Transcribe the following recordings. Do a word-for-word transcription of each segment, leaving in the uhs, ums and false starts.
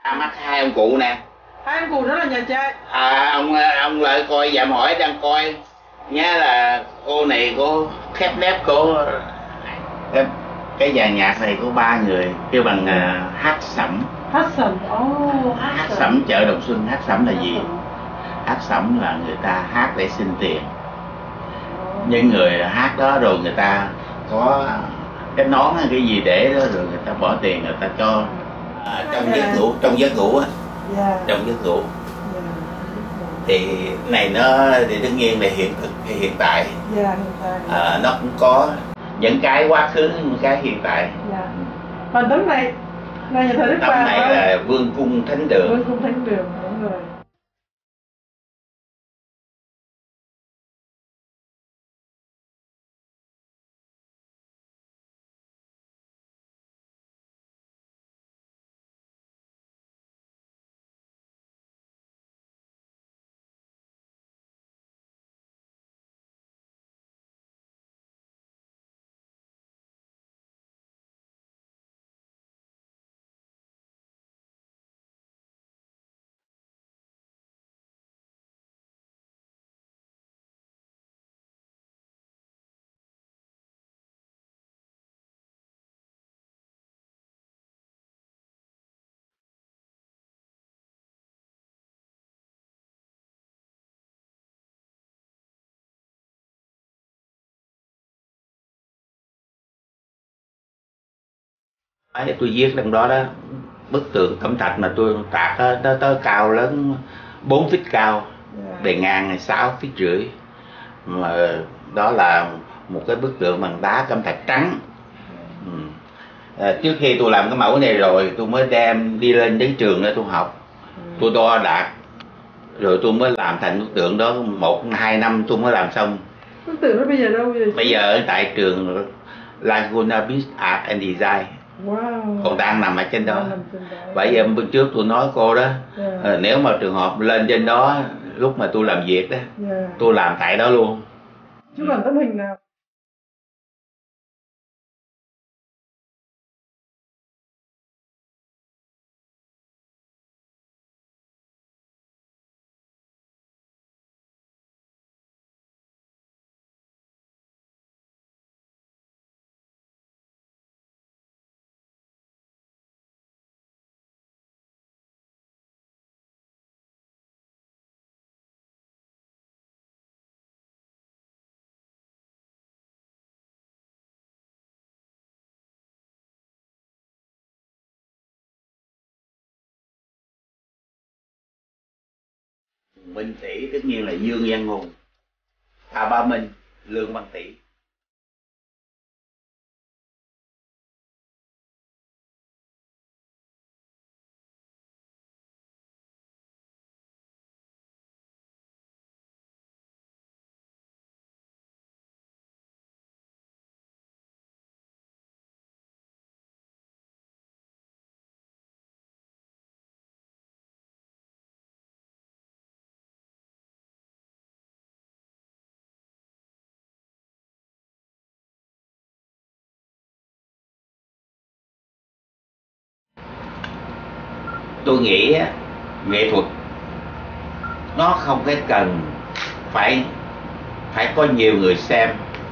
Mắt hai ông cụ nè. Hai ông cụ đó là nhà trai. À, ông ông lại coi dạm hỏi đang coi nhá, là cô này cô khép nép cô cái, cái dàn nhạc này có ba người kêu bằng uh, hát sẩm. Hát sẩm. Oh, hát, hát sẩm chợ Đồng Xuân. Hát sẩm là gì? Hát sẩm là người ta hát để xin tiền. Những người hát đó rồi người ta có cái nón hay cái gì để đó, rồi người ta bỏ tiền người ta cho à, trong giấc ngủ, trong giấc ngủ á. Yeah. Trong giấc ngủ. Yeah. Thì này nó thì tất nhiên là hiện thực hay hiện tại. Yeah, hiện tại. À, nó cũng có những cái quá khứ, những cái hiện tại. Yeah. Còn tấm này là nhà thờ Đức Bà. Tấm này không? Là Vương cung Thánh đường. Vương cung Thánh đường, đúng rồi. Tôi viết trong đó đó, bức tượng cẩm thạch mà tôi tạc đó, nó tới cao lớn bốn feet cao, bề ngang sáu feet rưỡi, mà đó là một cái bức tượng bằng đá cẩm thạch trắng. Ừ. À, trước khi tôi làm cái mẫu này rồi tôi mới đem đi lên đến trường để tôi học, tôi đo đạc rồi tôi mới làm thành bức tượng đó. Một hai năm tôi mới làm xong. Bức tượng đó bây giờ đâu vậy? Bây giờ ở tại trường Laguna Beach Art and Design. Wow. Còn đang nằm ở trên đó. Bởi vì bữa trước tôi nói cô đó, yeah. à, nếu mà trường hợp lên trên đó lúc mà tôi làm việc đó, yeah. tôi làm tại đó luôn. Chứ còn tấm hình nào? Minh Tỷ tất nhiên là Dương Văn Hùng, Hà Ba Minh, Lương Văn Tỷ. Tôi nghĩ nghệ thuật nó không cái cần phải phải có nhiều người xem,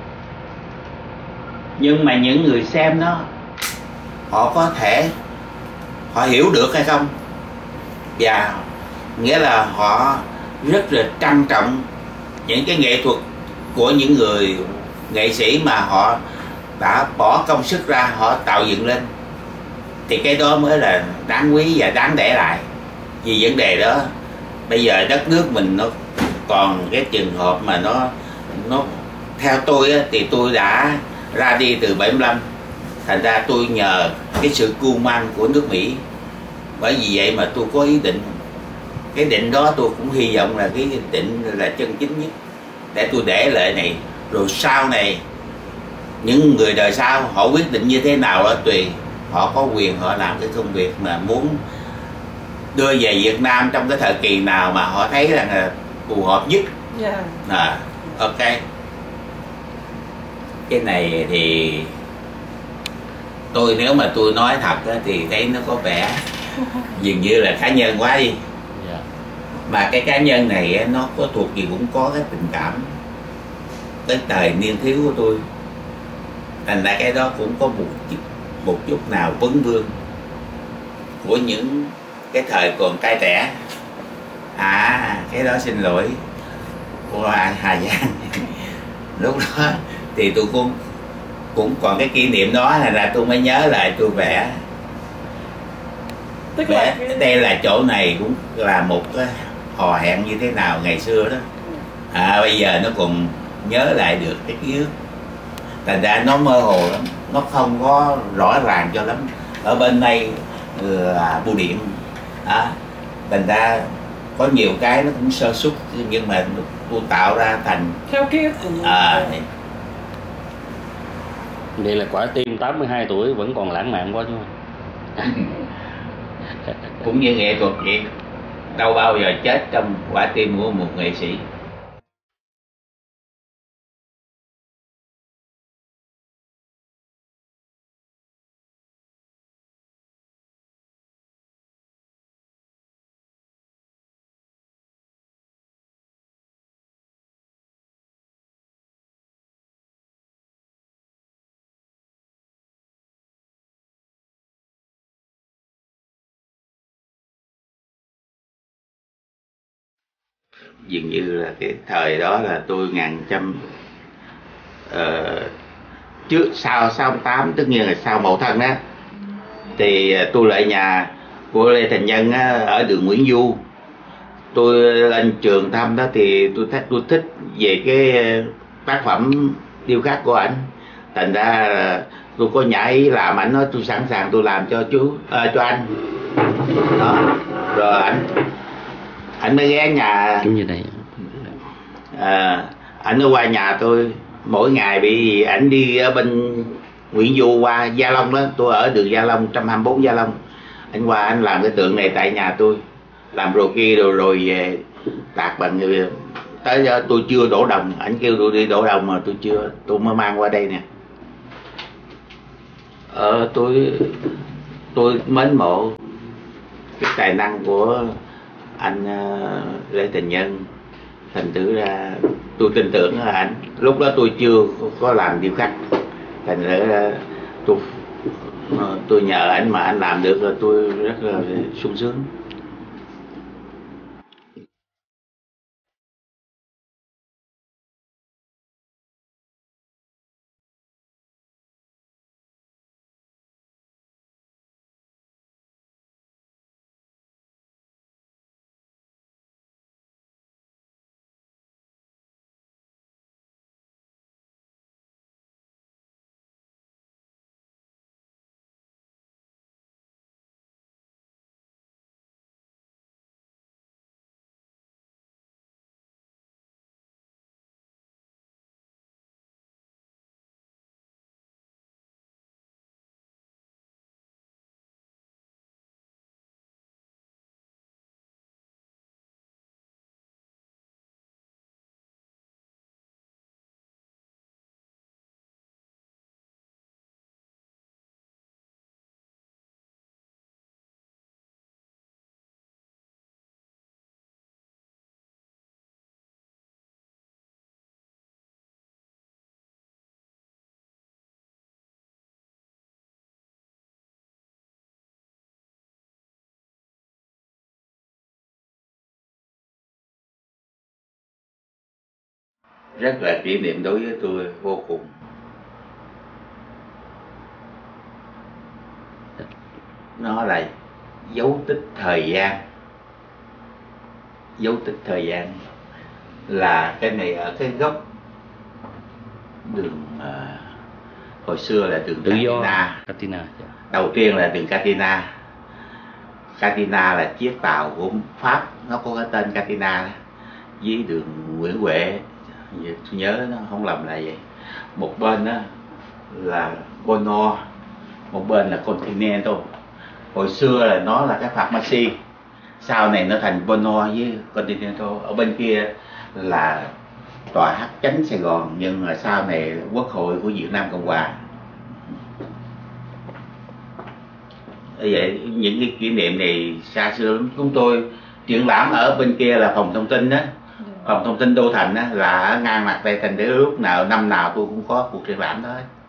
nhưng mà những người xem đó họ có thể họ hiểu được hay không, và nghĩa là họ rất là trân trọng những cái nghệ thuật của những người nghệ sĩ mà họ đã bỏ công sức ra họ tạo dựng lên, thì cái đó mới là đáng quý và đáng để lại. Vì vấn đề đó bây giờ đất nước mình nó còn cái trường hợp mà nó nó theo tôi á, thì tôi đã ra đi từ bảy mươi lăm, thành ra tôi nhờ cái sự cưu mang của nước Mỹ. Bởi vì vậy mà tôi có ý định, cái định đó tôi cũng hy vọng là cái định là chân chính nhất để tôi để lại này, rồi sau này những người đời sau họ quyết định như thế nào đó tùy, họ có quyền họ làm cái công việc mà muốn đưa về Việt Nam trong cái thời kỳ nào mà họ thấy rằng là phù hợp nhất. Yeah. À, ok. Cái này thì tôi nếu mà tôi nói thật thì thấy nó có vẻ dường như là cá nhân quá đi. Dạ. Mà cái cá nhân này nó có thuộc gì cũng có cái tình cảm tới thời niên thiếu của tôi, thành ra cái đó cũng có một chút, một chút nào vấn vương của những cái thời còn trai trẻ. À cái đó xin lỗi của Hà Giang. Lúc đó thì tôi cũng cũng còn cái kỷ niệm đó, là, là tôi mới nhớ lại tôi vẽ. Tức vẽ là cái... đây là chỗ này cũng là một cái hò hẹn như thế nào ngày xưa đó. À bây giờ nó còn nhớ lại được cái ký ức, thành ra nó mơ hồ lắm, nó không có rõ ràng cho lắm. Ở bên đây là bưu điện à, thành ra có nhiều cái nó cũng sơ xuất, nhưng mà tôi tạo ra thành theo ký ức của mình. À, Vậy là quả tim tám mươi hai tuổi vẫn còn lãng mạn quá chứ. Cũng như nghệ thuật vậy, đâu bao giờ chết trong quả tim của một nghệ sĩ. Dường như là cái thời đó là tôi ngàn trăm uh, trước sau sau tám, tất nhiên là sau Mậu Thân đó, thì tôi lại nhà của Lê Thành Nhân á, ở đường Nguyễn Du. Tôi lên trường thăm đó thì tôi thích tôi thích về cái tác phẩm điêu khắc của ảnh, thành ra là tôi có nhảy làm. Ảnh nói tôi sẵn sàng tôi làm cho chú à, cho anh đó, rồi ảnh ảnh mới ghé nhà Giống như đây. à, ảnh nó qua nhà tôi mỗi ngày, bị ảnh đi ở bên Nguyễn Du qua Gia Long đó, tôi ở đường Gia Long một trăm hai mươi bốn Gia Long, anh qua anh làm cái tượng này tại nhà tôi, làm rồi kia rồi rồi về tạc bằng người. Tới giờ tôi chưa đổ đồng, ảnh kêu tôi đi đổ đồng mà tôi chưa, tôi mới mang qua đây nè. Ờ, tôi tôi mến mộ cái tài năng của anh uh, Lê Thành Nhân, thành thử ra tôi tin tưởng ở ảnh. Lúc đó tôi chưa có làm điêu khắc, thành ra tôi tôi nhờ ảnh mà anh làm được là tôi rất là sung sướng. Rất là kỷ niệm đối với tôi vô cùng. Nó là dấu tích thời gian. Dấu tích thời gian là cái này ở cái góc đường uh, hồi xưa là đường Tự do Catina. Catina. Đầu tiên là đường Catina. Catina là chiếc tàu của Pháp, nó có cái tên Catina đó. Với đường Nguyễn Huệ, tôi nhớ nó không lầm là vậy. Một bên đó là Bono, một bên là Continental. Hồi xưa là nó là cái pharmacy, sau này nó thành Bono với Continental. Ở bên kia là tòa hát chánh Sài Gòn, nhưng mà sau này Quốc hội của Việt Nam Cộng Hòa. vậy những cái kỷ niệm này xa xưa lắm. Chúng tôi triển lãm ở bên kia là phòng thông tin á, phòng thông tin Đô Thành á, là ở ngang mặt Tây Thành, để lúc nào năm nào tôi cũng có cuộc triển lãm đó.